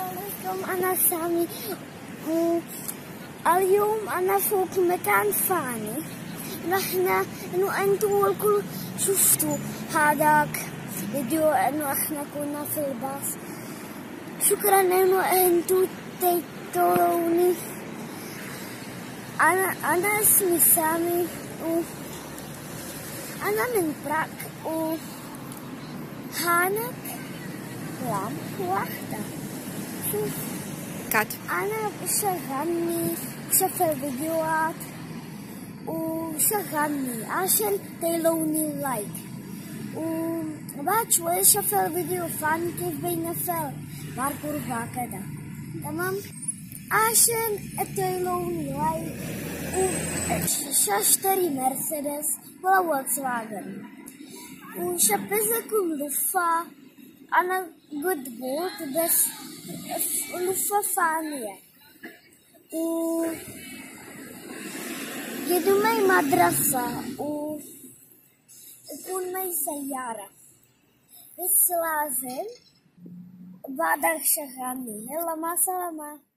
عليكم، أنا سامي. اليوم أنا فوق مكان فاني. نحن إنه أنتم الكل شفتوا هذاك فيديو إنه إحنا كنا في الباص. شكرا إنه أنتم تيتوني. أنا اسمي سامي أنا من براك وهانك لام واحدة. شوف أنا بشغلني بشوف الفيديوهات وشغلني عشان تلوني لايك، وبعد شوي شوف الفيديو فاني كيف بينفل باركور هكذا. تمام عشان تلوني لايك وشاشتري مرسيدس ولا فولكس واجن وشبزكم لفة. أنا قد قلت بس لفة فانية ويدو معي مدرسة ويكون معي سيارة، بس لازم بعد شغلني. يلا مع السلامة.